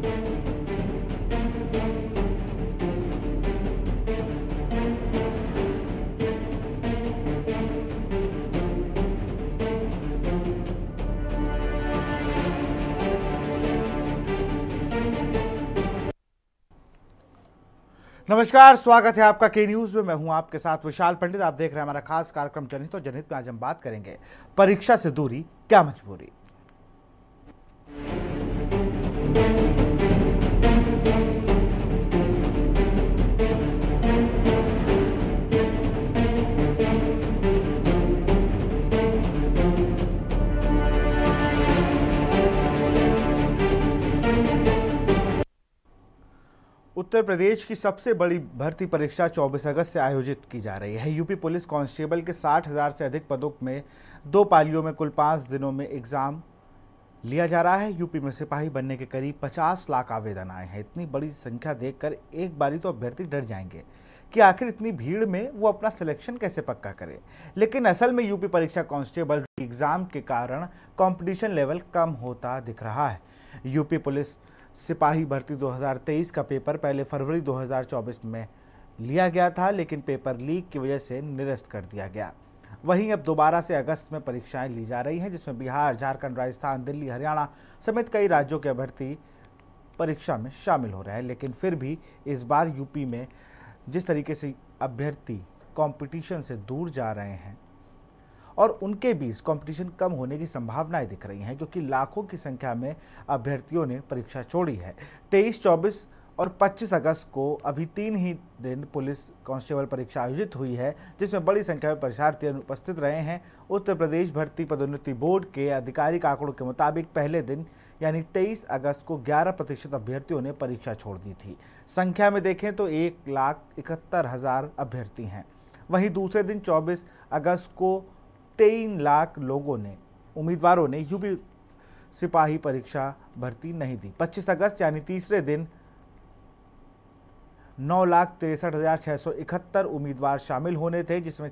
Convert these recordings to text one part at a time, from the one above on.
नमस्कार, स्वागत है आपका के न्यूज में। मैं हूं आपके साथ विशाल पंडित। आप देख रहे हैं हमारा खास कार्यक्रम जनहित। और जनहित में आज हम बात करेंगे परीक्षा से दूरी क्या मजबूरी। उत्तर प्रदेश की सबसे बड़ी भर्ती परीक्षा 24 अगस्त से आयोजित की जा रही है। यूपी पुलिस कांस्टेबल के 60,000 से अधिक पदों में 2 पालियों में कुल 5 दिनों में एग्जाम लिया जा रहा है। यूपी में सिपाही बनने के करीब 50 लाख आवेदन आए हैं। इतनी बड़ी संख्या देखकर एक बारी तो अभ्यर्थी डर जाएंगे कि आखिर इतनी भीड़ में वो अपना सिलेक्शन कैसे पक्का करे। लेकिन असल में यूपी परीक्षा कांस्टेबल एग्जाम के कारण कंपटीशन लेवल कम होता दिख रहा है। यूपी पुलिस सिपाही भर्ती 2023 का पेपर पहले फरवरी 2024 में लिया गया था, लेकिन पेपर लीक की वजह से निरस्त कर दिया गया। वहीं अब दोबारा से अगस्त में परीक्षाएं ली जा रही हैं, जिसमें बिहार, झारखंड, राजस्थान, दिल्ली, हरियाणा समेत कई राज्यों के अभ्यर्थी परीक्षा में शामिल हो रहे हैं। लेकिन फिर भी इस बार यूपी में जिस तरीके से अभ्यर्थी कंपटीशन से दूर जा रहे हैं और उनके बीच कंपटीशन कम होने की संभावनाएं दिख रही हैं, क्योंकि लाखों की संख्या में अभ्यर्थियों ने परीक्षा छोड़ी है। 23, 24 और 25 अगस्त को अभी 3 ही दिन पुलिस कांस्टेबल परीक्षा आयोजित हुई है, जिसमें बड़ी संख्या में परीक्षार्थी उपस्थित रहे हैं। उत्तर प्रदेश भर्ती पदोन्नति बोर्ड के आधिकारिक आंकड़ों के मुताबिक पहले दिन यानी 23 अगस्त को 11% अभ्यर्थियों ने परीक्षा छोड़ दी थी। संख्या में देखें तो 1,71,000 अभ्यर्थी हैं। वहीं दूसरे दिन 24 अगस्त को 3 लाख उम्मीदवारों ने यूपी सिपाही परीक्षा भर्ती नहीं दी। 25 अगस्त यानी तीसरे दिन 9,63,671 उम्मीदवार शामिल होने थे, जिसमें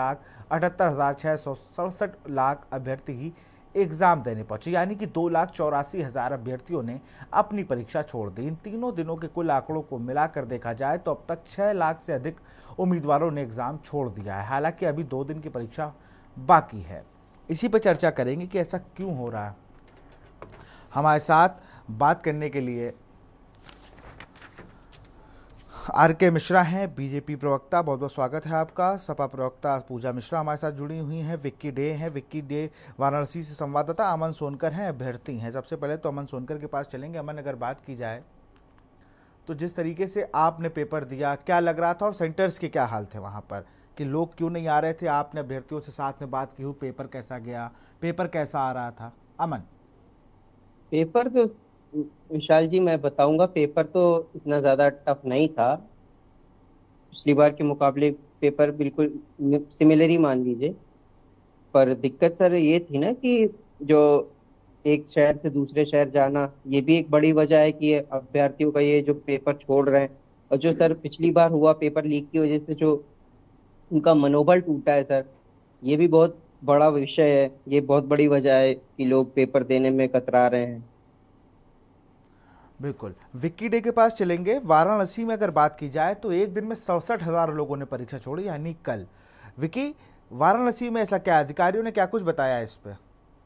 6,78,667 अभ्यर्थी ही एग्जाम देने पहुंचे, यानी कि 2,84,000 अभ्यर्थियों ने अपनी परीक्षा छोड़ दी। इन तीनों दिनों के कुल आंकड़ों को मिलाकर देखा जाए तो अब तक 6 लाख से अधिक उम्मीदवारों ने एग्जाम छोड़ दिया है। हालांकि अभी 2 दिन की परीक्षा बाकी है। इसी पर चर्चा करेंगे कि ऐसा क्यों हो रहा है। हमारे साथ बात करने के लिए आर.के. मिश्रा हैं, बीजेपी प्रवक्ता। बहुत बहुत स्वागत है आपका। सपा प्रवक्ता पूजा मिश्रा हमारे साथ जुड़ी हुई हैं। विक्की डे वाराणसी से संवाददाता अमन सोनकर हैं, अभ्यर्थी हैं। सबसे पहले तो अमन सोनकर के पास चलेंगे। अमन, अगर बात की जाए तो जिस तरीके से आपने पेपर दिया, क्या लग रहा था और सेंटर्स के क्या हाल थे वहाँ पर, कि लोग क्यों नहीं आ रहे थे? आपने अभ्यर्थियों से साथ में बात की हो, पेपर कैसा गया, पेपर कैसा आ रहा था? अमन। पेपर तो विशाल जी मैं बताऊंगा, पेपर तो इतना ज़्यादा टफ नहीं था। पिछली बार के मुकाबले पेपर बिल्कुल सिमिलर ही मान लीजिए। पर दिक्कत सर ये थी ना कि जो एक शहर से दूसरे शहर जाना, ये भी एक बड़ी वजह है कि ये अभ्यर्थियों का ये जो पेपर छोड़ रहे हैं। और जो सर पिछली बार हुआ पेपर लीक की वजह से जो उनका मनोबल टूटा है सर, ये भी बहुत बड़ा विषय है। ये बहुत बड़ी वजह है कि लोग पेपर देने में कतरा रहे हैं। बिल्कुल, विक्की डे के पास चलेंगे। वाराणसी में अगर बात की जाए तो एक दिन में 67,000 लोगों ने परीक्षा छोड़ी, यानी कल। विक्की, वाराणसी में ऐसा क्या, अधिकारियों ने क्या कुछ बताया इस पे?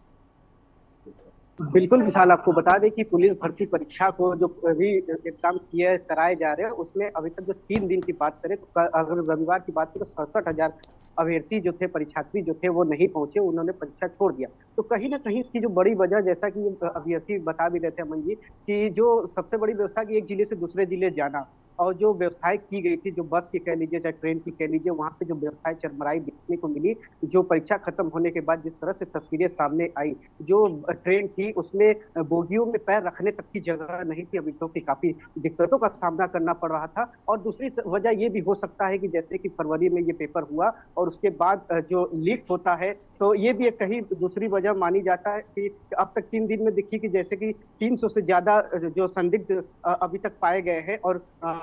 बिल्कुल विशाल, आपको बता दें कि पुलिस भर्ती परीक्षा को जो अभी एग्जाम किए कराए जा रहे हैं, उसमें अभी तक जो 3 दिन की बात करें तो अगर रविवार की बात करें तो 67,000 अभ्यर्थी जो थे, परीक्षार्थी जो थे, वो नहीं पहुंचे, उन्होंने परीक्षा छोड़ दिया। तो कहीं ना कहीं इसकी जो बड़ी वजह, जैसा कि अभ्यर्थी बता भी रहे थे अमन जी, कि जो सबसे बड़ी व्यवस्था की एक जिले से दूसरे जिले जाना, और जो व्यवस्थाएं की गई थी, जो बस की कह लीजिए चाहे ट्रेन की कह लीजिए, वहां पे जो व्यवस्थाएं चरमराई देखने को मिली। जो परीक्षा खत्म होने के बाद जिस तरह से तस्वीरें सामने आई, जो ट्रेन थी उसमें बोगियों में पैर रखने तक की जगह नहीं थी। अभी तो काफी दिक्कतों का सामना करना पड़ रहा था। और दूसरी वजह ये भी हो सकता है कि जैसे कि फरवरी में ये पेपर हुआ और उसके बाद जो लीक होता है, तो ये भी एक कहीं दूसरी वजह मानी जाता है कि अब तक 3 दिन में देखिए कि जैसे कि 300 से ज्यादा जो संदिग्ध अभी तक पाए गए हैं। और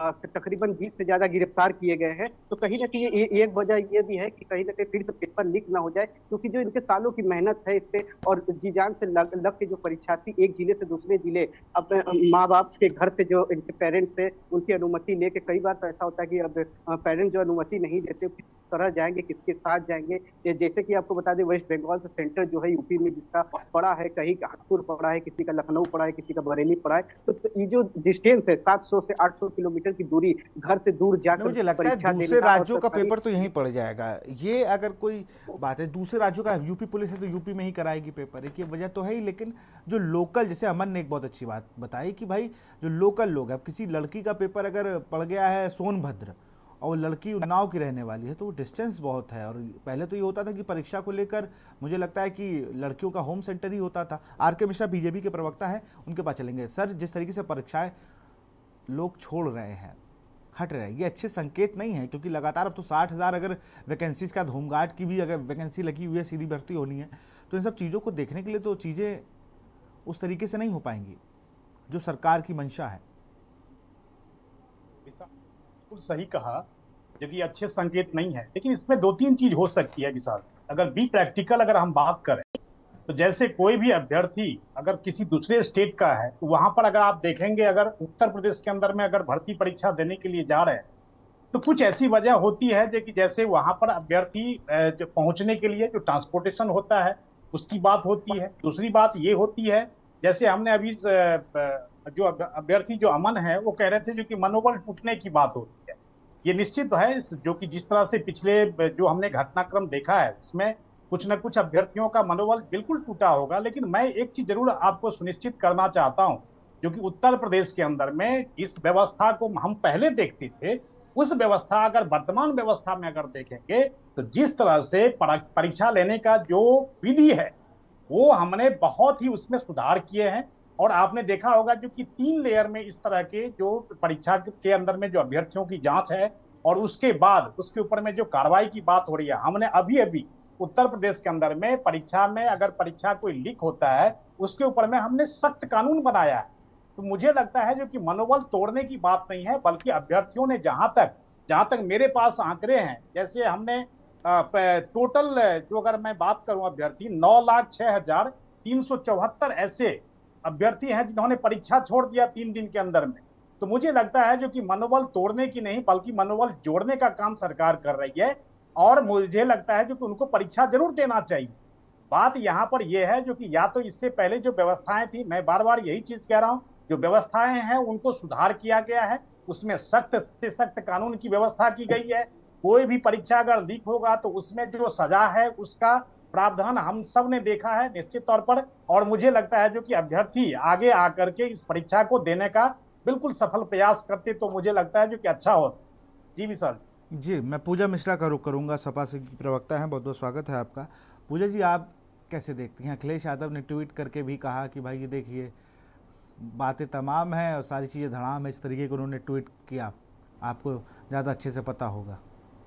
तकरीबन 20 से ज्यादा गिरफ्तार किए गए हैं। तो कहीं ना कहीं एक वजह ये भी है कि कहीं ना कहीं फिर से पेपर लीक ना हो जाए, क्योंकि जो इनके सालों की मेहनत है इस पे और जी जान से लग के जो परीक्षार्थी एक जिले से दूसरे जिले अपने माँ बाप के घर से जो इनके पेरेंट्स है उनकी अनुमति लेके, कई बार तो ऐसा होता है कि अब पेरेंट्स जो अनुमति नहीं देते किस तरह जाएंगे, किसके साथ जाएंगे। जैसे कि आपको बता दें, वेस्ट बंगाल से सेंटर जो है यूपी में जिसका पड़ा है, कहीं कानपुर पड़ा है, किसी का लखनऊ पड़ा है, किसी का बरेली पड़ा है। तो ये जो डिस्टेंस है 700 से 800 किलोमीटर की दूरी, घर से दूर जाकर मुझे लगता है दूसरे राज्यों का पेपर तो यहीं पड़ जाएगा। ये अगर कोई बात है दूसरे राज्यों का, यूपी पुलिस है तो यूपी में ही कराएगी पेपर, एक ये वजह तो है ही। लेकिन जो लोकल, जैसे अमन ने एक बहुत अच्छी बात बताई कि भाई जो लोकल लोग हैं, अब किसी लड़की का पेपर अगर पड़ गया है सोनभद्र और लड़की उन्नाव की रहने वाली है, तो वो डिस्टेंस बहुत है। और पहले तो ये होता था कि परीक्षा को लेकर मुझे लगता है कि लड़कियों का होम सेंटर ही होता था। आर.के. मिश्रा बीजेपी के प्रवक्ता हैं, उनके पास चलेंगे। सर, जिस तरीके से परीक्षाएं लोग छोड़ रहे हैं, हट रहे हैं, ये अच्छे संकेत नहीं है, क्योंकि लगातार अब तो 60,000 अगर वैकेंसीज का, होमगार्ड की भी अगर वैकेंसी लगी हुई है, सीधी भर्ती होनी है, तो इन सब चीज़ों को देखने के लिए तो चीज़ें उस तरीके से नहीं हो पाएंगी जो सरकार की मंशा है। बिल्कुल सही कहा, जो कि अच्छे संकेत नहीं है। लेकिन इसमें 2-3 चीज हो सकती है विशाल। अगर बी प्रैक्टिकल अगर हम बात करें तो जैसे कोई भी अभ्यर्थी अगर किसी दूसरे स्टेट का है तो वहां पर अगर आप देखेंगे, अगर उत्तर प्रदेश के अंदर में अगर भर्ती परीक्षा देने के लिए जा रहे हैं तो कुछ ऐसी वजह होती है जो कि जैसे वहां पर अभ्यर्थी जो पहुंचने के लिए जो ट्रांसपोर्टेशन होता है उसकी बात होती है। दूसरी बात ये होती है, जैसे हमने अभी जो अभ्यर्थी जो अमन है वो कह रहे थे जो कि मनोबल टूटने की बात होती है। ये निश्चित है, जो कि जिस तरह से पिछले जो हमने घटनाक्रम देखा है उसमें कुछ न कुछ अभ्यर्थियों का मनोबल बिल्कुल टूटा होगा। लेकिन मैं एक चीज जरूर आपको सुनिश्चित करना चाहता हूं, जो कि उत्तर प्रदेश के अंदर में जिस व्यवस्था को हम पहले देखते थे, उस व्यवस्था अगर वर्तमान व्यवस्था में अगर देखेंगे तो जिस तरह से परीक्षा लेने का जो विधि है वो हमने बहुत ही उसमें सुधार किए हैं। और आपने देखा होगा जो कि 3 लेयर में इस तरह के जो परीक्षा के अंदर में जो अभ्यर्थियों की जांच है और उसके बाद उसके ऊपर में जो कार्रवाई की बात हो रही है, हमने अभी उत्तर प्रदेश के अंदर में परीक्षा में अगर परीक्षा कोई लीक होता है उसके ऊपर में हमने सख्त कानून बनाया है। तो मुझे लगता है जो कि मनोबल तोड़ने की बात नहीं है, बल्कि अभ्यर्थियों ने जहां तक मेरे पास आंकड़े हैं, जैसे हमने टोटल जो अगर मैं बात करूं अभ्यर्थी 9,06,374 ऐसे अभ्यर्थी हैं जिन्होंने परीक्षा छोड़ दिया 3 दिन के अंदर में। तो मुझे लगता है जो कि मनोबल तोड़ने की नहीं बल्कि मनोबल जोड़ने का काम सरकार कर रही है। और मुझे लगता है जो कि उनको परीक्षा जरूर देना चाहिए। बात यहाँ पर यह है जो कि या तो इससे पहले जो व्यवस्थाएं थी, मैं बार बार यही चीज कह रहा हूँ, जो व्यवस्थाएं हैं उनको सुधार किया गया है, उसमें सख्त से सख्त कानून की व्यवस्था की गई है। कोई भी परीक्षा अगर लीक होगा तो उसमें जो सजा है उसका प्रावधान हम सब ने देखा है निश्चित तौर पर। और मुझे लगता है जो कि अभ्यर्थी आगे आकर के इस परीक्षा को देने का बिल्कुल सफल प्रयास करते तो मुझे लगता है जो कि अच्छा हो। जी विशाल जी, मैं पूजा मिश्रा का रुख करूंगा, सपा से प्रवक्ता हैं। बहुत बहुत स्वागत है आपका। पूजा जी, आप कैसे देखती हैं? अखिलेश यादव ने ट्वीट करके भी कहा कि भाई ये देखिए बातें तमाम हैं और सारी चीज़ें धड़ाम है, इस तरीके को उन्होंने ट्वीट किया, आपको ज़्यादा अच्छे से पता होगा।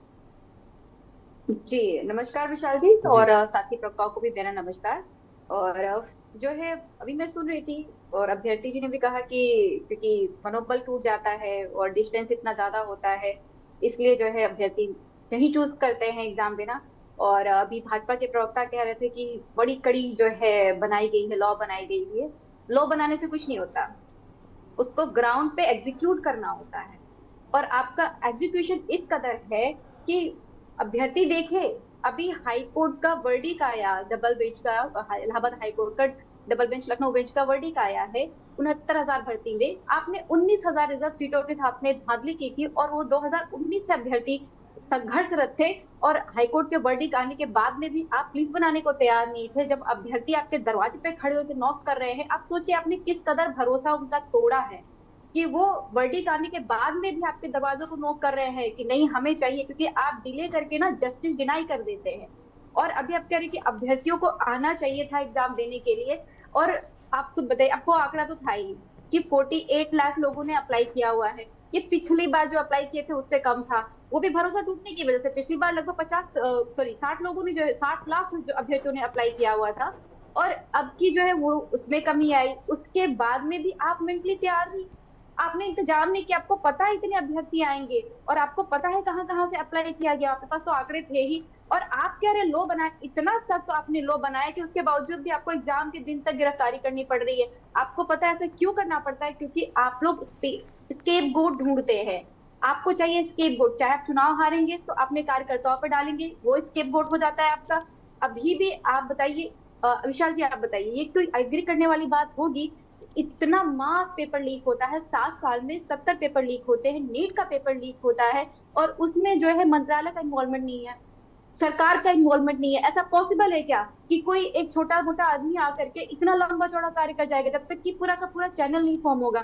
जी नमस्कार विशाल जी, और साथी प्रवक्ताओं को भी मेरा नमस्कार। और जो है अभी मैं सुन रही थी और अभ्यर्थी जी ने भी कहा कि क्योंकि मनोबल टूट जाता है और डिस्टेंस इतना ज्यादा होता है, इसलिए जो है अभ्यर्थी नहीं चूज करते हैं एग्जाम देना। और अभी भाजपा के प्रवक्ता कह रहे थे कि बड़ी कड़ी जो है बनाई गई है, लॉ बनाई गई है। लॉ बनाने से कुछ नहीं होता, उसको ग्राउंड पे एग्जीक्यूट करना होता है। और आपका एग्जीक्यूशन इस कदर है कि अभ्यर्थी देखे, अभी हाई कोर्ट का वर्डिक आया, डबल बेंच का, इलाहाबाद हाई कोर्ट का डबल बेंच लखनऊ बेंच का वर्डिक आया है 69,000 भर्ती में। आपने 19,000 रिजर्व सीटों के साथ में धांधली की थी और वो 2019 से अभ्यर्थी संघर्षरत थे। और हाईकोर्ट के वर्डिक आने के बाद में भी आप लिस्ट बनाने को तैयार नहीं थे। जब अभ्यर्थी आपके दरवाजे पे खड़े होकर नॉक कर रहे हैं, आप सोचिए आपने किस कदर भरोसा उनका तोड़ा है कि वो वर्डिक आने के बाद में भी आपके दरवाजों को नॉक कर रहे हैं कि नहीं हमें चाहिए, क्योंकि आप डिले करके ना जस्टिस डिनाई कर देते हैं। और अभी आप कह रहे हैं कि अभ्यर्थियों को आना चाहिए था एग्जाम देने के लिए। और आप खुद बताइए, आपको आंकड़ा तो था ही कि 48 लाख लोगों ने अप्लाई किया हुआ है। ये पिछली बार जो अप्लाई किए थे उससे कम था, वो भी भरोसा टूटने की वजह से। पिछली बार लगभग 60 लोगों ने जो है 60 लाख जो अभ्यर्थियों ने अप्लाई किया हुआ था, और अब की जो है वो उसमें कमी आई। उसके बाद में भी आप मेंटली तैयार नहीं, आपने इंतजाम नहीं किया, आपको पता है इतने अभ्यर्थी आएंगे और आपको पता है कहाँ कहाँ से अप्लाई किया गया, आपके पास तो आंकड़े थे ही, और आप कह रहे लो बनाए, इतना सख्त तो आपने लो बनाया कि उसके बावजूद भी आपको एग्जाम के दिन तक गिरफ्तारी करनी पड़ रही है। आपको पता है ऐसा क्यों करना पड़ता है? क्योंकि आप लोग स्केप गोट ढूंढते हैं। आपको चाहिए स्केप गोट, चाहे आप चुनाव हारेंगे तो अपने कार्यकर्ताओं पर डालेंगे, वो स्केप गोट हो जाता है आपका। अभी भी आप बताइए विशाल जी, आप बताइए, ये तो एग्री करने वाली बात होगी, इतना मास पेपर लीक होता है, 7 साल में 70 पेपर लीक होते हैं, नीट का पेपर लीक होता है, और उसमें जो है मंत्रालय का इन्वॉल्वमेंट नहीं है, सरकार का इन्वॉल्वमेंट नहीं है। ऐसा पॉसिबल है क्या कि कोई एक छोटा मोटा आदमी आकर के इतना लंबा चौड़ा कार्य कर जाएगा, जब तक कि पूरा का पूरा चैनल नहीं फॉर्म होगा?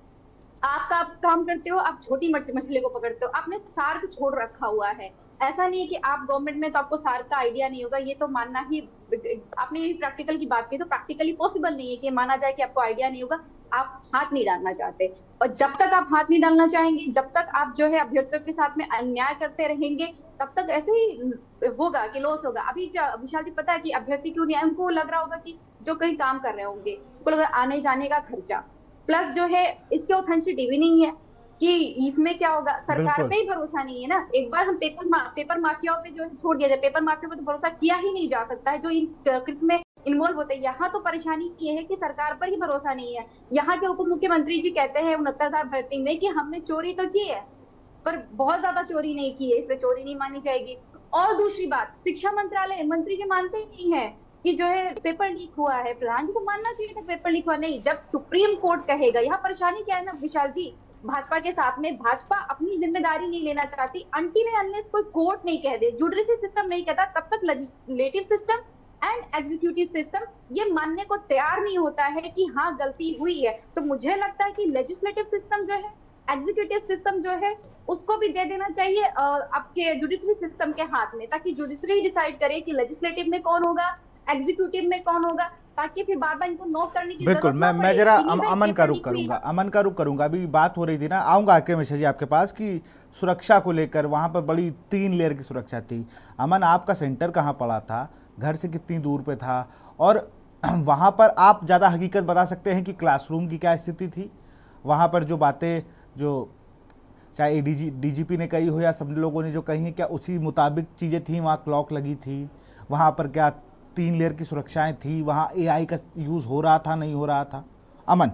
आप काम करते हो, आप छोटी मछली को पकड़ते हो, आपने सार्क छोड़ रखा हुआ है। ऐसा नहीं है कि आप गवर्नमेंट में तो आपको सार्क का आइडिया नहीं होगा, ये तो मानना ही, आपने ये प्रैक्टिकल की बात की, तो प्रैक्टिकली पॉसिबल नहीं है कि माना जाए कि आपको आइडिया नहीं होगा, आप हाथ नहीं डालना चाहते। और जब तक आप हाथ नहीं डालना चाहेंगे, जब तक आप जो है अभ्यर्थियों के साथ में अन्याय करते रहेंगे, तब तक ऐसे ही होगा कि लॉस होगा। अभी विशाल जी पता है कि अभ्यर्थी क्यों नहीं, उनको लग रहा होगा कि जो कहीं काम कर रहे होंगे, उनको लग रहा आने जाने का खर्चा, प्लस जो है इसके ऑथेंटिसिटी भी नहीं है कि इसमें क्या होगा, सरकार पे ही भरोसा नहीं है ना। एक बार हम पेपर माफियाओं पे जो है छोड़ दिया जाए, पेपर माफिया पे तो भरोसा किया ही नहीं जा सकता है जो इन कृत्य में इन्वॉल्व होते हैं। यहाँ तो परेशानी ये है कि सरकार पर ही भरोसा नहीं है। यहाँ के उप मुख्यमंत्री जी कहते हैं 69,000 भर्ती में कि हमने चोरी तो की है, पर बहुत ज्यादा चोरी नहीं की है, इसलिए चोरी नहीं मानी जाएगी। और दूसरी बात, शिक्षा मंत्रालय मंत्री जी मानते ही नहीं है कि जो है पेपर लीक हुआ है। प्रधान जी को मानना चाहिए था पेपर लीक हुआ नहीं, जब सुप्रीम कोर्ट कहेगा। यहाँ परेशानी क्या है ना विशाल जी, भाजपा के साथ में, भाजपा अपनी जिम्मेदारी नहीं लेना चाहती अनटिल अनलेस कोई कोर्ट नहीं कह दे, जुडिशरी सिस्टम नहीं कहता, तब तक legislative system and executive system ये मानने को तैयार नहीं होता है कि हाँ गलती हुई है। तो मुझे लगता है कि लेजिस्लेटिव सिस्टम जो है, एग्जीक्यूटिव सिस्टम जो है, उसको भी दे देना चाहिए आपके जुडिशरी सिस्टम के हाथ में, ताकि जुडिशरी डिसाइड करे कि लेजिस्लेटिव में कौन होगा, एग्जीक्यूटिव में कौन होगा, ताकि फिर बार बार इनको नोट करने की बिल्कुल। मैं जरा अमन का रुख करूंगा। अभी बात हो रही थी ना, आऊंगा आके मिश्रा जी आपके पास, कि सुरक्षा को लेकर वहां पर बड़ी 3 लेयर की सुरक्षा थी। अमन, आपका सेंटर कहाँ पड़ा था, घर से कितनी दूर पे था, और वहां पर आप ज़्यादा हकीकत बता सकते हैं कि क्लासरूम की क्या स्थिति थी वहां पर? जो बातें जो चाहे डीजीपी ने कही हो या सब लोगों ने जो कही है, क्या उसी मुताबिक चीज़ें थी? वहाँ क्लॉक लगी थी, वहाँ पर क्या 3 लेयर की सुरक्षाएं थी, वहाँ एआई का यूज़ हो रहा था, नहीं हो रहा था? अमन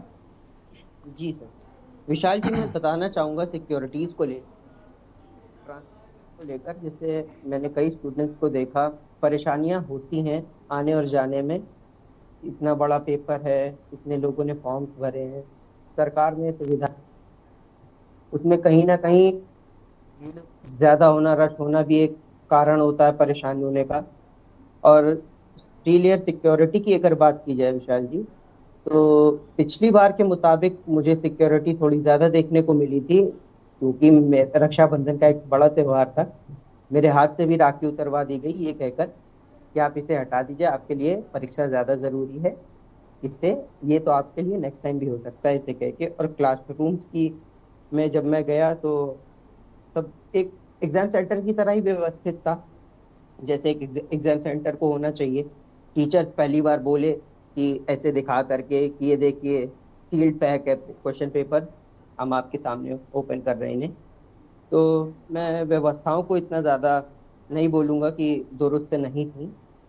जी सर, विशाल जी मैं बताना चाहूँगा सिक्योरिटीज़ को लेकर, जैसे मैंने कई स्टूडेंट्स को देखा, परेशानियाँ होती हैं आने और जाने में। इतना बड़ा पेपर है, इतने लोगों ने फॉर्म भरे हैं, सरकार ने सुविधा, उसमें कहीं ना कहीं ज़्यादा होना, रश होना भी एक कारण होता है परेशानी होने का। और 3 लेयर सिक्योरिटी की अगर बात की जाए विशाल जी, तो पिछली बार के मुताबिक मुझे सिक्योरिटी थोड़ी ज़्यादा देखने को मिली थी, क्योंकि रक्षाबंधन का एक बड़ा त्यौहार था। मेरे हाथ से भी राखी उतरवा दी गई ये कहकर कि आप इसे हटा दीजिए, आपके लिए परीक्षा ज़्यादा ज़रूरी है, इससे ये तो आपके लिए नेक्स्ट टाइम भी हो सकता है, इसे कह के। और क्लासरूम्स की में जब मैं गया तो सब एक एग्ज़ाम सेंटर की तरह ही व्यवस्थित था, जैसे एक एग्ज़ाम सेंटर को होना चाहिए। टीचर पहली बार बोले कि ऐसे दिखा करके कि ये देखिए सील्ड पैक है क्वेश्चन पेपर, हम आपके सामने ओपन कर रहे हैं। तो मैं व्यवस्थाओं को इतना ज़्यादा नहीं बोलूँगा कि दुरुस्त नहीं थी।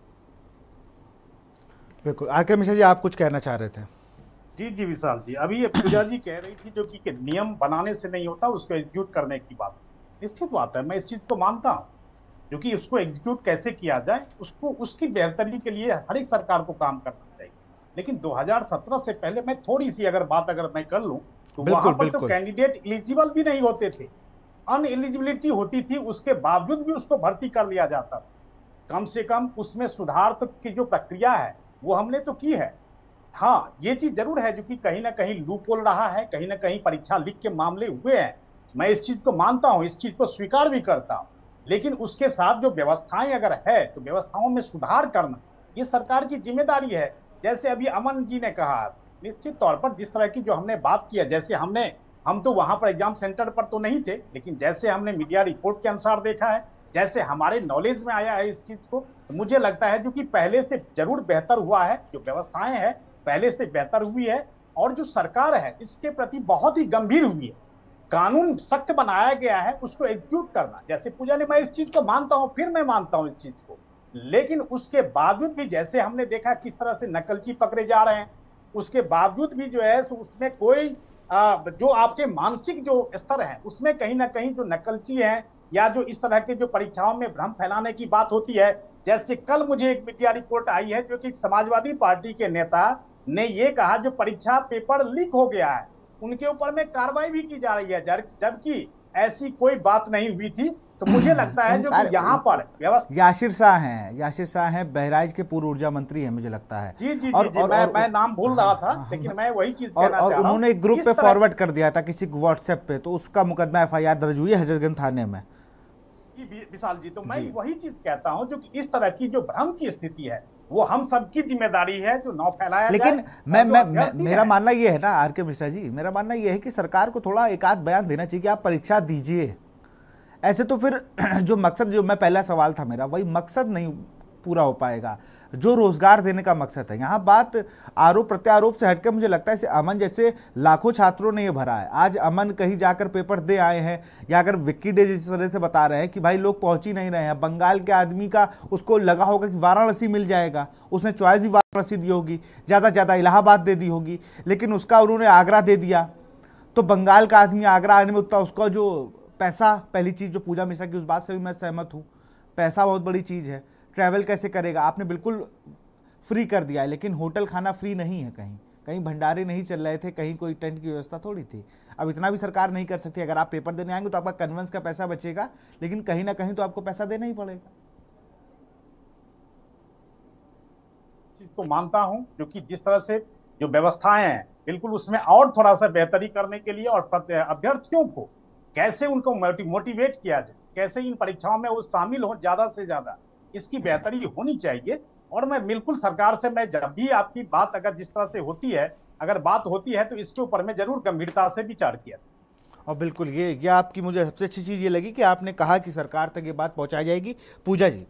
बिल्कुल। आके मिश्रा जी आप कुछ कहना चाह रहे थे? जी विशाल जी, अभी ये पूजा जी कह रही थी जो कि नियम बनाने से नहीं होता, उसको एग्जीक्यूट करने की बात। निश्चित बात है, मैं इस चीज को मानता हूँ, क्योंकि उसको एग्जीक्यूट कैसे किया जाए, उसको उसकी बेहतरी के लिए हर एक सरकार को काम करना चाहिए। लेकिन 2017 से पहले मैं थोड़ी सी अगर मैं कर लूं, तो वहां पर तो कैंडिडेट एलिजिबल भी नहीं होते थे, अनएलिजिबिलिटी होती थी, उसके बावजूद भी उसको भर्ती कर लिया जाता था। कम से कम उसमें सुधार की जो प्रक्रिया है वो हमने तो की है। हाँ, ये चीज जरूर है जो कि कहीं ना कहीं लूप होल रहा है, कहीं ना कहीं परीक्षा लीक के मामले हुए हैं, मैं इस चीज को मानता हूँ, इस चीज को स्वीकार भी करता हूँ। लेकिन उसके साथ जो व्यवस्थाएं अगर है तो व्यवस्थाओं में सुधार करना ये सरकार की जिम्मेदारी है। जैसे अभी अमन जी ने कहा, निश्चित तौर पर जिस तरह की जो हमने बात की है, जैसे हम तो वहां पर एग्जाम सेंटर पर तो नहीं थे, लेकिन जैसे हमने मीडिया रिपोर्ट के अनुसार देखा है, जैसे हमारे नॉलेज में आया है इस चीज को, तो मुझे लगता है जो कि पहले से जरूर बेहतर हुआ है, जो व्यवस्थाएं हैं पहले से बेहतर हुई है। और जो सरकार है इसके प्रति बहुत ही गंभीर हुई है। कानून सख्त बनाया गया है, उसको एग्जीक्यूट करना। जैसे पूजा ने, मैं इस चीज को मानता हूं, फिर मैं मानता हूं इस चीज को, लेकिन उसके बावजूद भी जैसे हमने देखा किस तरह से नकलची पकड़े जा रहे हैं, उसके बावजूद भी जो है उसमें कोई जो आपके मानसिक जो स्तर है उसमें कहीं ना कहीं जो नकलची है या जो इस तरह के जो परीक्षाओं में भ्रम फैलाने की बात होती है। जैसे कल मुझे एक मीडिया रिपोर्ट आई है जो कि समाजवादी पार्टी के नेता ने ये कहा जो परीक्षा पेपर लीक हो गया है उनके ऊपर में कार्रवाई भी की जा रही है, जबकि ऐसी कोई बात नहीं हुई थी। तो मुझे लगता है जो कि यहाँ पर व्यवस्था, याशिर शाह हैं बहराइच के पूर्व ऊर्जा मंत्री हैं मुझे लगता है। जी जी और, जी, जी, मैं नाम भूल रहा था, लेकिन मैं वही चीज कहना चाह रहा हूं। उन्होंने एक ग्रुप पे फॉरवर्ड कर दिया था किसी व्हाट्सएप पे, तो उसका मुकदमा FIR दर्ज हुई है हजरतगंज थाने में। विशाल जी, तो मैं वही चीज कहता हूं जो कि इस तरह की जो भ्रम की स्थिति है वो हम सबकी जिम्मेदारी है जो न फैलाया जाए। लेकिन मेरा मानना ये है ना RK मिश्रा जी, मेरा मानना ये है कि सरकार को थोड़ा एक आध बयान देना चाहिए कि आप परीक्षा दीजिए। ऐसे तो फिर जो मकसद, जो मैं पहला सवाल था मेरा, वही मकसद नहीं पूरा हो पाएगा जो रोजगार देने का मकसद है। यहाँ बात आरोप प्रत्यारोप से हटकर मुझे लगता है अमन जैसे लाखों छात्रों ने ये भरा है। आज अमन कहीं जाकर पेपर दे आए हैं, या अगर विक्की डे जिस तरह से बता रहे हैं कि भाई लोग पहुंच ही नहीं रहे हैं, बंगाल के आदमी का उसको लगा होगा कि वाराणसी मिल जाएगा, उसने चॉइस ही वाराणसी दी होगी, ज़्यादा ज़्यादा इलाहाबाद दे दी होगी, लेकिन उसका उन्होंने आगरा दे दिया। तो बंगाल का आदमी आगरा आने में उतना उसका जो पैसा, पहली चीज़ जो पूजा मिश्रा की उस बात से भी मैं सहमत हूँ, पैसा बहुत बड़ी चीज़ है। ट्रैवल कैसे करेगा? आपने बिल्कुल फ्री कर दिया है, लेकिन होटल खाना फ्री नहीं है, कहीं कहीं भंडारे नहीं चल रहे थे, कहीं कोई टेंट की व्यवस्था थोड़ी थी। अब इतना भी सरकार नहीं कर सकती। अगर आप पेपर देने आएंगे तो आपका कन्वेंस का पैसा बचेगा, लेकिन कहीं ना कहीं तो आपको पैसा देना ही पड़ेगा। चीज को मानता हूं जो कि जिस तरह से जो व्यवस्थाएं हैं बिल्कुल उसमें और थोड़ा सा बेहतरी करने के लिए और अभ्यर्थियों को कैसे उनको मोटिवेट किया जाए, कैसे इन परीक्षाओं में वो शामिल हो ज्यादा से ज्यादा, इसकी बेहतरी होनी चाहिए। और मैं बिल्कुल सरकार से, मैं जब भी आपकी बात अगर जिस तरह से होती है, अगर बात होती है तो इसके ऊपर में जरूर गंभीरता से विचार किया। और बिल्कुल ये आपकी मुझे सबसे अच्छी चीज ये लगी कि आपने कहा कि सरकार तक ये बात पहुंचाई जाएगी। पूजा जी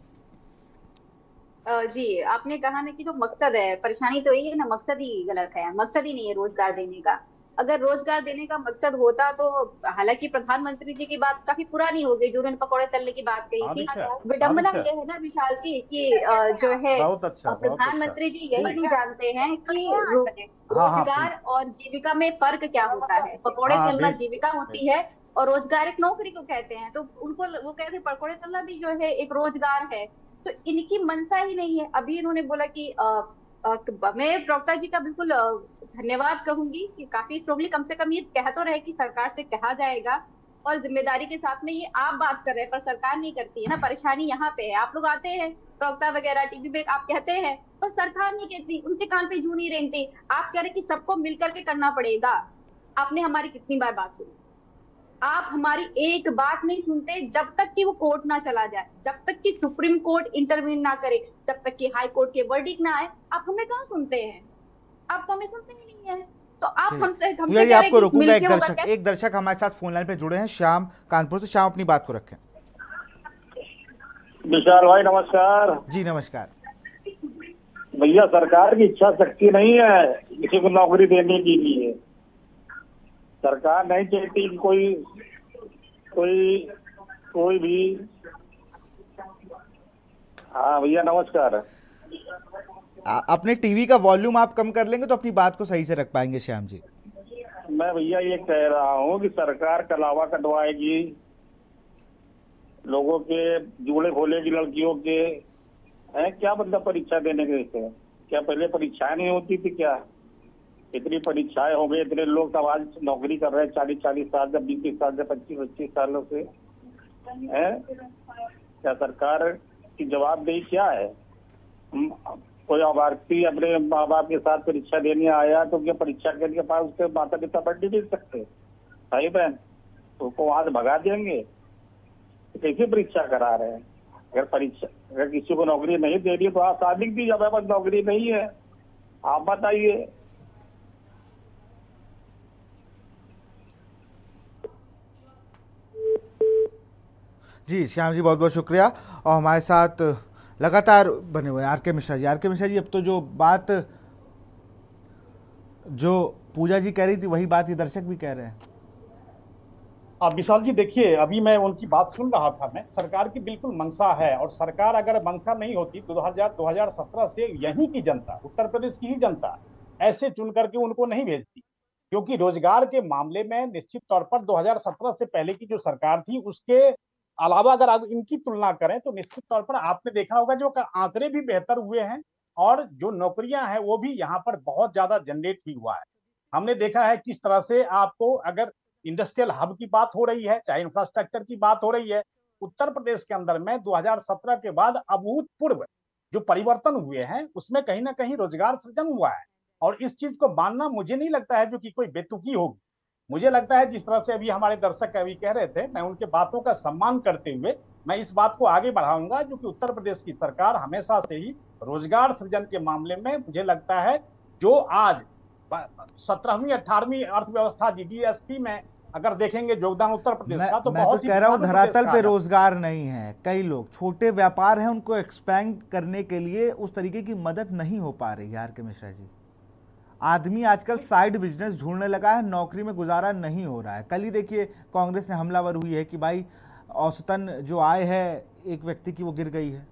जी, आपने कहा ना कि जो मकसद है, परेशानी तो यही है ना, मकसद ही गलत है, मकसद ही नहीं है रोजगार देने का। अगर रोजगार देने का मकसद होता तो, हालांकि प्रधानमंत्री जी की बात काफी पुरानी हो गई जो उन्होंने पकौड़े तलने की बात कही थी। विडम्बना ये है ना विशाल जी कि जो है प्रधानमंत्री जी यही नहीं जानते हैं कि रोजगार और जीविका में फर्क क्या होता है। पकौड़े तलना जीविका होती है और रोजगार एक नौकरी को कहते हैं, तो उनको वो कहते हैं पकौड़े तलना भी जो है एक रोजगार है। तो इनकी मनसा ही नहीं है। अभी इन्होंने बोला कि मैं प्रवक्ता जी का बिल्कुल धन्यवाद कहूंगी कि काफी स्ट्रांगली कम से कम ये कह तो रहे कि सरकार से कहा जाएगा और जिम्मेदारी के साथ में ये आप बात कर रहे हैं पर सरकार नहीं करती है ना। परेशानी यहाँ पे है, आप लोग आते हैं प्रवक्ता वगैरह टीवी पे आप कहते हैं पर सरकार नहीं कहती, उनके कान पे जू नहीं रेंगती। आप कह रहे कि सबको मिलकर के करना पड़ेगा। आपने हमारी कितनी बार बात सुनी, आप हमारी एक बात नहीं सुनते जब तक कि वो कोर्ट ना चला जाए, जब तक कि सुप्रीम कोर्ट इंटरवीन ना करे, जब तक कि हाई कोर्ट के वर्डिक्ट ना आए, आप हमें कहाँ सुनते हैं? आप तो हमें सुनते ही नहीं है। तो आप हमसे आपको रोकूंगा। एक दर्शक हमारे साथ फोन लाइन पे जुड़े हैं, श्याम कानपुर से। श्याम अपनी बात को रखें। विशाल भाई नमस्कार। जी नमस्कार। भैया सरकार की इच्छा शक्ति नहीं है किसी को नौकरी देने के लिए। सरकार नहीं चाहती कि कोई भी। हाँ भैया नमस्कार। अपने टीवी का वॉल्यूम आप कम कर लेंगे तो अपनी बात को सही से रख पाएंगे श्याम जी। मैं भैया ये कह रहा हूँ कि सरकार कलावा कटवाएगी, लोगों के जूड़े खोलेगी लड़कियों के, है क्या मतलब परीक्षा देने के लिए? क्या पहले परीक्षाएं नहीं होती थी क्या? इतनी परीक्षाएं हो गई, इतने लोग तो आज नौकरी कर रहे हैं 40-40 साल से, 20 साल से, 25-25 सालों से, है क्या? सरकार की जवाबदेही क्या है? कोई अभ्यर्थी अपने माँ बाप के साथ परीक्षा देने आया तो क्या परीक्षा केंद्र के पास उसके माता पिता बैठ नहीं सकते? सही बहन, उसको वहां से भगा देंगे? कैसे परीक्षा करा रहे हैं? अगर किसी को नौकरी नहीं दे रही तो आप साबित भी, जब पास नौकरी नहीं है आप बताइए। जी श्याम जी बहुत बहुत शुक्रिया। और हमारे साथ लगातार बने हुए हैं RK मिश्रा जी। RK मिश्रा जी, अब तो जो पूजा जी कह रही थी वही बात ये दर्शक भी कह रहे हैं। विशाल जी देखिए, अभी मैं उनकी बात सुन रहा था। मैं सरकार की बिल्कुल मंशा है, और सरकार अगर मंशा नहीं होती तो 2017 से यहीं की जनता, उत्तर प्रदेश की ही जनता ऐसे चुन करके उनको नहीं भेजती। क्योंकि रोजगार के मामले में निश्चित तौर पर 2017 से पहले की जो सरकार थी उसके अलावा अगर आप इनकी तुलना करें तो निश्चित तौर पर आपने देखा होगा जो आंकड़े भी बेहतर हुए हैं, और जो नौकरियां हैं वो भी यहाँ पर बहुत ज्यादा जनरेट भी हुआ है। हमने देखा है किस तरह से आपको अगर इंडस्ट्रियल हब की बात हो रही है, चाहे इंफ्रास्ट्रक्चर की बात हो रही है, उत्तर प्रदेश के अंदर में 2017 के बाद अभूतपूर्व जो परिवर्तन हुए हैं उसमें कहीं ना कहीं रोजगार सृजन हुआ है। और इस चीज को मानना मुझे नहीं लगता है जो कि कोई बेतुकी होगी। मुझे लगता है जिस तरह से अभी हमारे दर्शक अभी कह रहे थे, मैं उनके बातों का सम्मान करते हुए मैं इस बात को आगे बढ़ाऊंगा जो कि उत्तर प्रदेश की सरकार हमेशा से ही रोजगार सृजन के मामले में मुझे लगता है जो आज 17वीं 18वीं अर्थव्यवस्था जीडीएसपी में अगर देखेंगे योगदान उत्तर प्रदेश का तो मैं बहुत तो कह रहा हूँ धरातल पे रोजगार नहीं है। कई लोग छोटे व्यापार हैं उनको एक्सपैंड करने के लिए उस तरीके की मदद नहीं हो पा रही। यार के मिश्रा जी, आदमी आजकल साइड बिजनेस ढूंढने लगा है, नौकरी में गुजारा नहीं हो रहा है। कल ही देखिए कांग्रेस से हमलावर हुई है कि भाई औसतन जो आय है एक व्यक्ति की वो गिर गई है।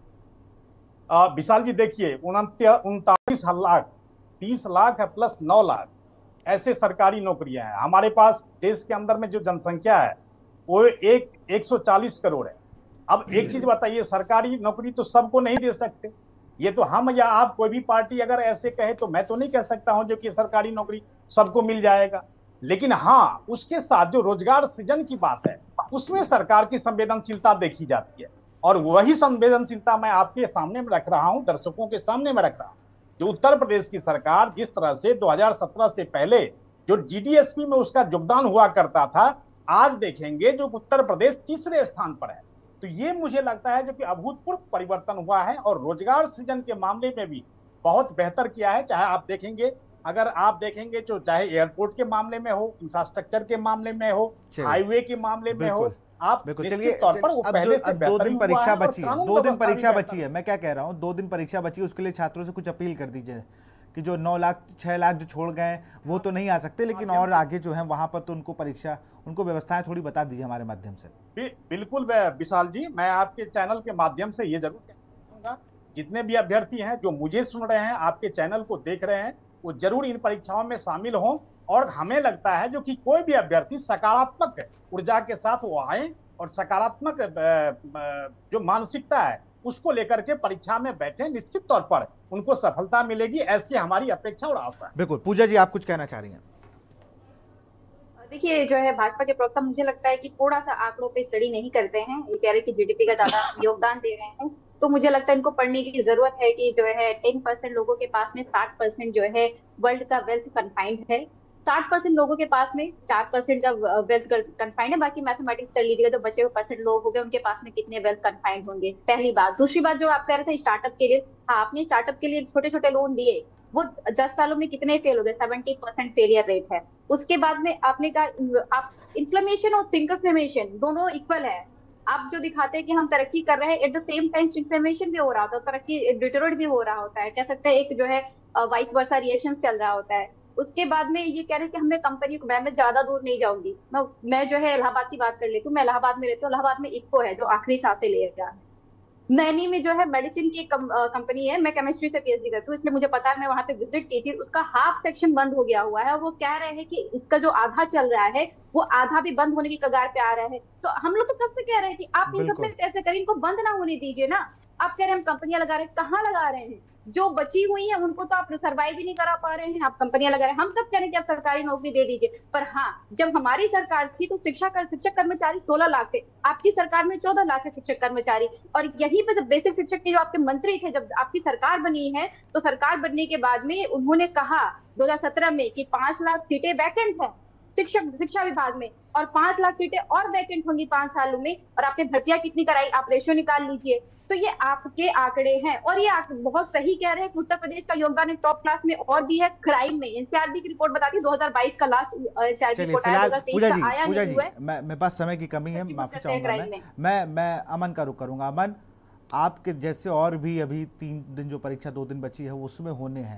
विशाल जी देखिए 39 लाख 30 लाख है प्लस 9 लाख ऐसे सरकारी नौकरियां हैं हमारे पास। देश के अंदर में जो जनसंख्या है वो 140 करोड़ है। अब एक चीज बताइए, सरकारी नौकरी तो सबको नहीं दे सकते। ये तो हम या आप कोई भी पार्टी अगर ऐसे कहे तो मैं तो नहीं कह सकता हूं जो कि सरकारी नौकरी सबको मिल जाएगा। लेकिन हाँ, उसके साथ जो रोजगार सृजन की बात है उसमें सरकार की संवेदनशीलता देखी जाती है, और वही संवेदनशीलता मैं आपके सामने में रख रहा हूं, दर्शकों के सामने में रख रहा हूं। जो उत्तर प्रदेश की सरकार जिस तरह से 2017 से पहले जो जीडीएसपी में उसका योगदान हुआ करता था, आज देखेंगे जो उत्तर प्रदेश तीसरे स्थान पर है। तो ये मुझे लगता है जो कि अभूतपूर्व परिवर्तन हुआ है, और रोजगार सृजन के मामले में भी बहुत बेहतर किया है। चाहे आप देखेंगे, अगर आप देखेंगे तो चाहे एयरपोर्ट के मामले में हो, इंफ्रास्ट्रक्चर के मामले में हो, हाईवे के मामले में हो, आप चलिए तौर पर वो पहले से 2 दिन परीक्षा बची है, 2 दिन परीक्षा बची है। है। मैं क्या कह रहा हूँ, 2 दिन परीक्षा बची है, उसके लिए छात्रों से कुछ अपील कर दीजिए कि जो 9 लाख 6 लाख जो छोड़ गए वो तो नहीं आ सकते, लेकिन और आगे जो है वहां पर तो उनको परीक्षा, उनको व्यवस्थाएं थोड़ी बता दीजिए हमारे माध्यम से। बिल्कुल विशाल जी, मैं आपके चैनल के माध्यम से ये जरूर कहूंगा, जितने भी अभ्यर्थी हैं जो मुझे सुन रहे हैं, आपके चैनल को देख रहे हैं, वो जरूर इन परीक्षाओं में शामिल हों। और हमें लगता है जो कि कोई भी अभ्यर्थी सकारात्मक ऊर्जा के साथ वो आए और सकारात्मक जो मानसिकता है उसको लेकर के परीक्षा में बैठे, निश्चित तौर पर उनको सफलता मिलेगी, ऐसी हमारी अपेक्षा और आशा है। बिल्कुल। पूजा जी, आप कुछ कहना चाह रही हैं? देखिए, जो है भाजपा के प्रवक्ता मुझे लगता है कि थोड़ा सा आंकड़ों पे स्टडी नहीं करते हैं। ये कह रहे कि जीडीपी का ज्यादा योगदान दे रहे हैं, तो मुझे लगता है इनको पढ़ने की जरूरत है कि जो है 10% लोगों के पास में 60% जो है वर्ल्ड का वेल्थ कन्फाइंड है। 60% लोगों के पास में 4% का वेल्थ कन्फाइंड है। बाकी मैथमेटिक्स कर लीजिएगा, तो बचे हुए % लोग हो गए, उनके पास में कितने वेल्थ कन्फाइंड होंगे, पहली बात। दूसरी बात जो आप कह रहे थे स्टार्टअप के लिए, हाँ, आपने स्टार्टअप के लिए छोटे छोटे लोन दिए, वो 10 सालों में कितने फेल हो गए? 70% फेलियर रेट है। उसके बाद में आपने कहा आप इन्फ्लेमेशन और सिंक्रफ्लेमेशन दोनों इक्वल है। आप जो दिखाते हैं कि हम तरक्की कर रहे हैं, एट द सेम टाइम सिंक्रफ्लेमेशन भी हो रहा होता है, तरक्की डिटेरोरेट भी हो रहा होता है, कह सकते हैं एक जो है वाइस वर्सा रिएक्शन चल रहा होता है। उसके बाद में ये कह रहे हैं कि हमने कंपनी को, मैं ज्यादा दूर नहीं जाऊंगी, मैं जो है इलाहाबाद की बात कर लेती हूँ। मैं इलाहाबाद में रहती हूँ, इलाहाबाद में इक्को है जो आखिरी सांस से ले रहा है। नैनी में जो है मेडिसिन की एक कंपनी है, मैं केमिस्ट्री से पीएचडी करती हूँ, इसलिए मुझे पता है, मैं वहां पे विजिट की थी। उसका हाफ सेक्शन बंद हो गया हुआ है, और वो कह रहे हैं कि इसका जो आधा चल रहा है वो आधा भी बंद होने की कगार पे आ रहा है। तो हम लोग तो कब से कह रहे हैं कि आप इन सब में पैसे करें, इनको बंद ना होने दीजिए ना। आप कह रहे हैं हम कंपनियां लगा रहे हैं, कहाँ लगा रहे हैं? जो बची हुई है उनको तो आप सर्वाइव ही नहीं करा पा रहे हैं, आप कंपनियां लगा रहे हैं। हम कब कह रहे हैं कि आप सरकारी नौकरी दे दीजिए? पर हाँ, जब हमारी सरकार थी तो शिक्षक कर्मचारी 16 लाख थे, आपकी सरकार में 14 लाख है शिक्षक कर्मचारी। और यहीं पर जब बेसिक शिक्षक के जो आपके मंत्री थे, जब आपकी सरकार बनी है, तो सरकार बनने के बाद में उन्होंने कहा 2017 में कि 5 लाख सीटें वैकेंट है शिक्षा विभाग में, और 5 लाख सीटें और वैकेंट होंगी 5 सालों में। और आपने भर्तियां कितनी कराई, आप रेशियो निकाल लीजिए। तो ये आपके आंकड़े हैं, और ये बहुत सही कह रहे हैं कि उत्तर प्रदेश का योगदान टॉप क्लास में और भी है क्राइम में। एनसीआरबी की रिपोर्ट बताती है 2022 का लास्ट एनसीआरबी रिपोर्ट आया, 2023 का आया नहीं हुआ है। मैं पास समय की कमी है, माफी चाहूंगा। मैं अमन का रुख करूंगा। अमन, आपके जैसे और भी अभी 3 दिन जो परीक्षा 2 दिन बची है उसमें होने हैं,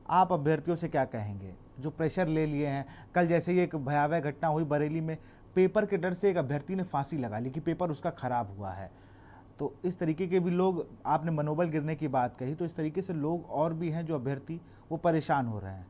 आप अभ्यर्थियों से क्या कहेंगे जो प्रेशर ले लिए हैं? कल जैसे ही एक भयावह घटना हुई बरेली में, पेपर के डर से एक अभ्यर्थी ने फांसी लगा ली कि पेपर उसका खराब हुआ है। तो इस तरीके के भी लोग, आपने मनोबल गिरने की बात कही, तो इस तरीके से लोग और भी हैं जो अभ्यर्थी वो परेशान हो रहे हैं।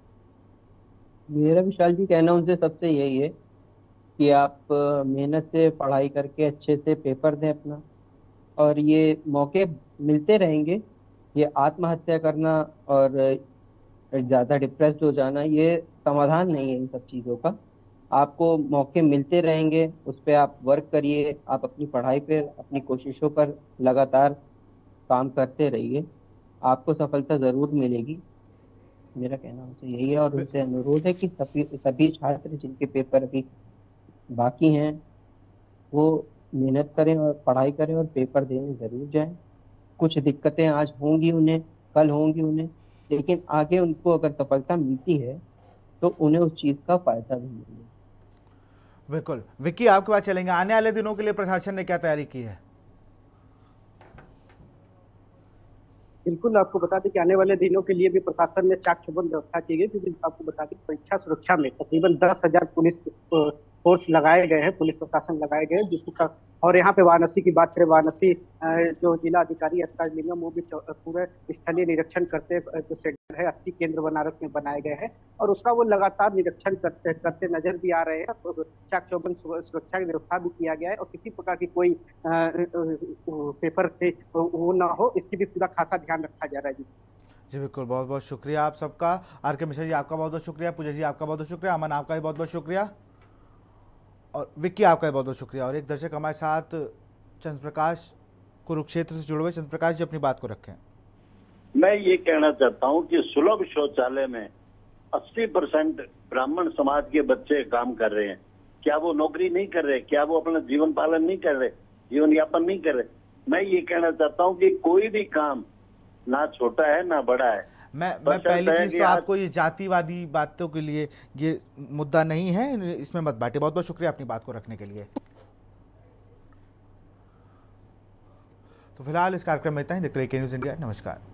मेरा विशाल जी कहना उनसे सबसे यही है कि आप मेहनत से पढ़ाई करके अच्छे से पेपर दें अपना, और ये मौके मिलते रहेंगे। ये आत्महत्या करना और ज़्यादा डिप्रेस्ड हो जाना ये समाधान नहीं है इन सब चीज़ों का। आपको मौके मिलते रहेंगे, उस पर आप वर्क करिए, आप अपनी पढ़ाई पर, अपनी कोशिशों पर लगातार काम करते रहिए, आपको सफलता ज़रूर मिलेगी। मेरा कहना उनसे यही है, और उनसे अनुरोध है कि सभी छात्र जिनके पेपर अभी बाकी हैं वो मेहनत करें और पढ़ाई करें और पेपर देने ज़रूर जाएं। कुछ दिक्कतें आज होंगी उन्हें, कल होंगी उन्हें, लेकिन आगे उनको अगर सफलता मिलती है तो उन्हें उस चीज़ का फायदा भी मिलेगा। बिल्कुल। विक्की, आपके पास चलेंगे। आने वाले दिनों के लिए प्रशासन ने क्या तैयारी की है? बिल्कुल, आपको बता दें कि आने वाले दिनों के लिए भी प्रशासन ने चाक चौबंद व्यवस्था की गई, क्योंकि आपको बता दें परीक्षा सुरक्षा में तकरीबन 10,000 पुलिस फोर्स लगाए गए हैं, पुलिस प्रशासन लगाए गए हैं, जिसको और यहाँ पे वाराणसी की बात करें, वाराणसी जो जिला अधिकारी एसराज लिंगम वो भी पूरे स्थलीय निरीक्षण करते, जो सेंटर है 80 केंद्र बनारस में बनाए गए हैं और उसका वो लगातार निरीक्षण करते नजर भी आ रहे हैं। तो चाक चौबंद सुरक्षा की व्यवस्था भी किया गया है और किसी प्रकार की कोई पेपर वो ना हो, इसकी भी पूरा खासा ध्यान रखा जा रहा है। जी बिल्कुल, बहुत बहुत शुक्रिया आप सबका। आर के मिश्रा जी आपका बहुत बहुत शुक्रिया, पूजा जी आपका बहुत बहुत शुक्रिया, अमन आपका भी बहुत बहुत शुक्रिया, और विक्की आपका भी बहुत बहुत शुक्रिया। और एक दर्शक हमारे साथ चंद्रप्रकाश कुरुक्षेत्र से जुड़े हुए। चंद्रप्रकाश जी अपनी बात को रखें। मैं ये कहना चाहता हूँ कि सुलभ शौचालय में 80% ब्राह्मण समाज के बच्चे काम कर रहे हैं। क्या वो नौकरी नहीं कर रहे? क्या वो अपना जीवन पालन नहीं कर रहे, जीवन यापन नहीं कर रहे? मैं ये कहना चाहता हूँ कि कोई भी काम ना छोटा है ना बड़ा है। मैं पहली चीज तो आपको ये जातिवादी बातों के लिए ये मुद्दा नहीं है, इसमें मत बांटे। बहुत बहुत शुक्रिया अपनी बात को रखने के लिए। तो फिलहाल इस कार्यक्रम में इतना ही। देखते रहिए के न्यूज़ इंडिया। नमस्कार।